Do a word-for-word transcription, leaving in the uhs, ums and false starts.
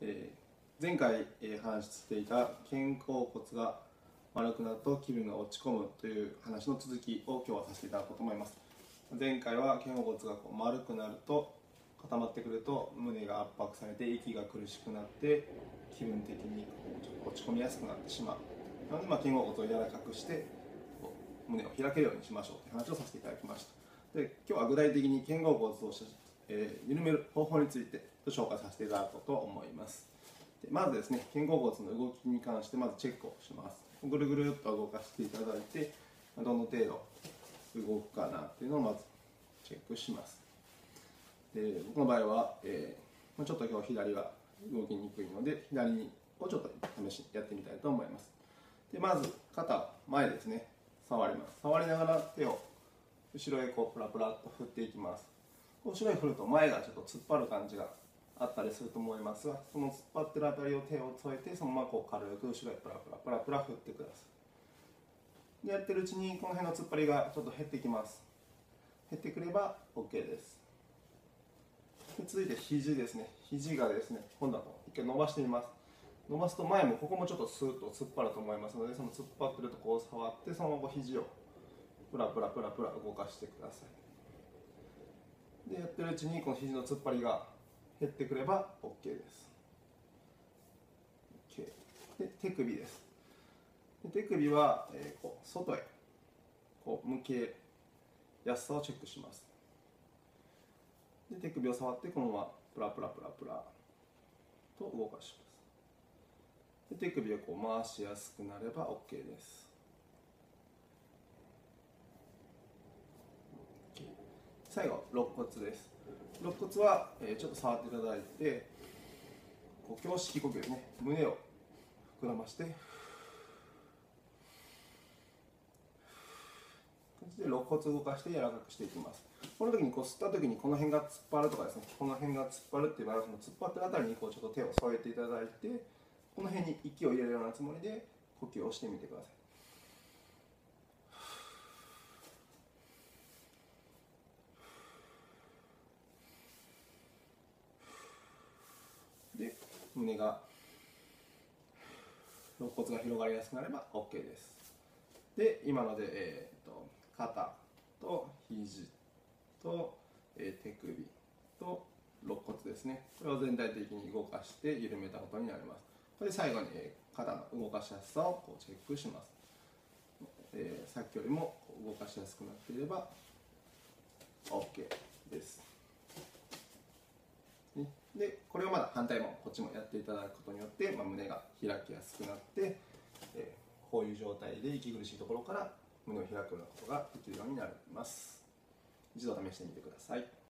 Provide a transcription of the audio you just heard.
えー、前回、えー、話していた肩甲骨が丸くなると気分が落ち込むという話の続きを今日はさせていただこうと思います。前回は肩甲骨がこう丸くなると固まってくると胸が圧迫されて息が苦しくなって気分的にこうちょっと落ち込みやすくなってしまう。なので、まあ、肩甲骨を柔らかくして胸を開けるようにしましょうという話をさせていただきました。で、今日は具体的に肩甲骨を、えー、緩める方法について紹介させていただこうと思います。でまずですね、肩甲骨の動きに関してまずチェックをします。ぐるぐるっと動かしていただいて、どの程度動くかなっていうのをまずチェックします。で僕の場合は、えー、ちょっと今日左が動きにくいので左をちょっと試しにやってみたいと思います。でまず肩前ですね、触ります。触りながら手を後ろへこうプラプラっと振っていきます。後ろへ振ると前がちょっと突っ張る感じがあったりすると思いますが、その突っ張ってるあたりを手を添えてそのままこう軽く後ろへプラプラプラプラ振ってください。でやってるうちにこの辺の突っ張りがちょっと減ってきます。減ってくれば OK です。で続いて肘ですね。肘がですね、今度は一回伸ばしてみます。伸ばすと前もここもちょっとスーッと突っ張ると思いますので、その突っ張ってるとこを触ってそのまま肘をプラプラプラプラ動かしてください。でやってるうちにこの肘の突っ張りが減ってくれば OK です。OK、で手首です。で手首は、えー、こう外へこう向けやすさをチェックします。で手首を触ってこのままプラプラプラプラと動かします。で手首をこう回しやすくなれば OK です。最後、肋骨です。肋骨は、えー、ちょっと触っていただいて、こう胸式呼吸ですね、胸を膨らまして、で肋骨を動かして柔らかくしていきます。この時にこう吸った時にこの辺が突っ張るとかですね、この辺が突っ張るっていう場合は、その突っ張ってるあたりにこうちょっと手を添えていただいて、この辺に息を入れるようなつもりで呼吸をしてみてください。で胸が肋骨が広がりやすくなれば OK です。で今ので、えー、と肩と肘と、えー、手首と肋骨ですね、これを全体的に動かして緩めたことになります。これで最後に、えー、肩の動かしやすさをこうチェックします。えー、さっきよりも動かしやすくなっていれば OK です。でこれをまだ反対もこっちもやっていただくことによって、まあ、胸が開きやすくなって、えー、こういう状態で息苦しいところから胸を開くようなことができるようになります。一度試してみてください。